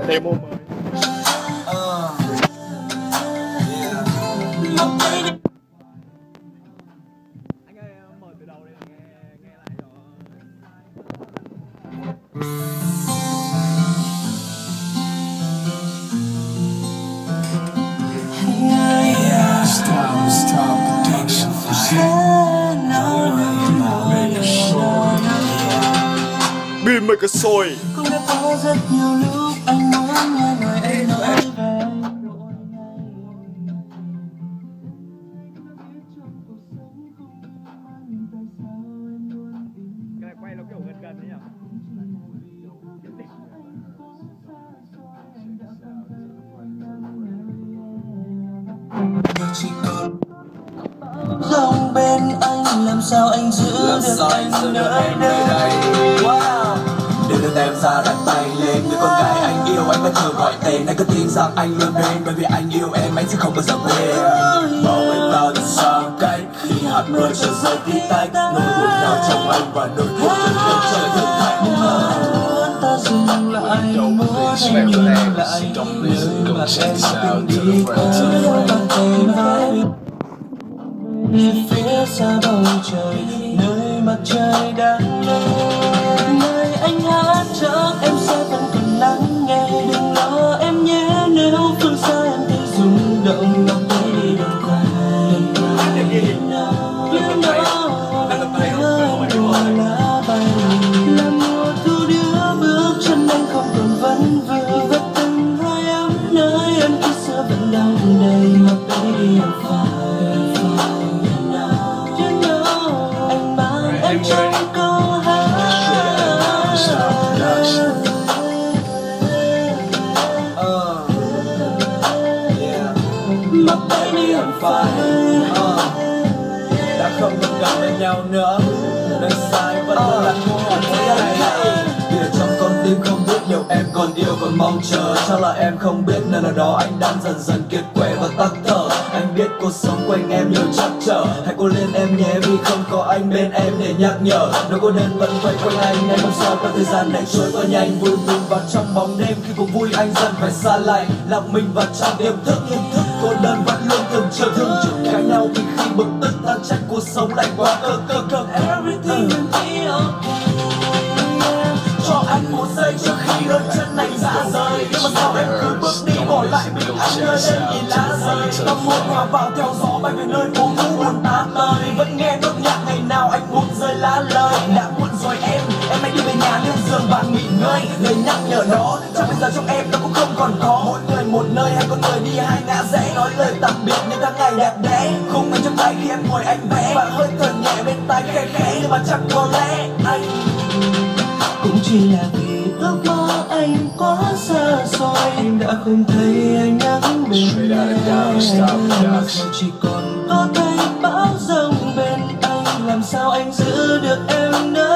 Demo mới. Anh ơi, mở từ đầu đây nghe lại rồi. Stop production for Beatmaker Soi. Cũng đã có rất nhiều lúc anh muốn nghe lời em nói về. Cái này quay nó kiểu gần gần đấy nhỉ? Chỉ còn dòng bên anh, làm sao anh giữ được anh nơi đây. Wow. Để đưa em ra đặt tay lên người con gái anh yêu, anh vẫn thường gọi tên. Anh cứ tin rằng anh luôn bên, bởi vì anh yêu em anh sẽ không bao giờ quên. Bảo anh ta thật xa cách khi hạt mưa trở rơi tí tách, nỗi buồn nào trong anh và nỗi buồn đến lên trời thử thách. Muốn ta dừng lại, muốn anh nhìn lại nơi mà em từng đi qua. Bàn tay vai về phía xa bầu trời, nơi mặt trời đang lên. Lời anh hát cho em sẽ vẫn còn lắng nghe. Đừng lo em nhé, nếu phương xa em thấy rung động, lòng tay đi đừng qua. You know, anh mùa lá bay là mùa thu đưa bước chân anh không còn vấn vương. Và từng hơi ấm nơi em khi xưa vẫn đong đầy, mà baby em phải. Anh mang em trong câu hát. Mà baby em phải. Đã không còn gặp bên nhau nữa, nơi sai vẫn là cô hồn mỗi ngày. Vì ở trong con tim không biết nhiều em còn yêu còn mong chờ. Chắc là em không biết nơi nào đó anh đang dần dần kiệt quệ và tắc thở. Anh biết cuộc sống quanh em nhiều trắc trở, hãy cố lên em nhé vì không có anh bên em để nhắc nhở. Nỗi cô đơn vẫn quay quanh anh, em mong sao các thời gian này trôi qua nhanh. Vui mình vào trong bóng đêm khi cuộc vui anh dần phải xa lạnh. Lặng mình vào trong tiềm thức, cô đơn vẫn luôn thường chờ thương chừng cãi nhau vì khi bực tức ta trách cuộc sống lại quá cơ. Everything will be okay. Cho anh một giây trước khi đôi chân anh rã rời. Nhưng mà sao em cứ bước đi bỏ lại mình anh nơi đây nhìn lá rơi. Tâm hồn hòa vào theo gió bay về nơi phố cũ buồn tá tơi. Vẫn nghe nốt nhạc ngày nào anh muốn rơi lá lời. Đã muộn rồi em hãy đi về nhà lên giường và nghỉ ngơi. Lời nhắc nhở đó chắc bây giờ trong em nó cũng không còn có. Mỗi người một nơi, hai con người đi hai ngã rẽ. Nói lời tạm biệt những tháng ngày đẹp đẽ. Khung anh trong tay khi em ngồi anh vẽ. Và hơi thở nhẹ bên tai khẽ khẽ, nhưng mà chắc có lẽ anh cũng chỉ là vì ước mơ anh quá xa xôi. Em đã không thấy anh nắng bên em, mà giờ chỉ còn có thấy bão giông bên anh. Làm sao anh giữ được em nữa.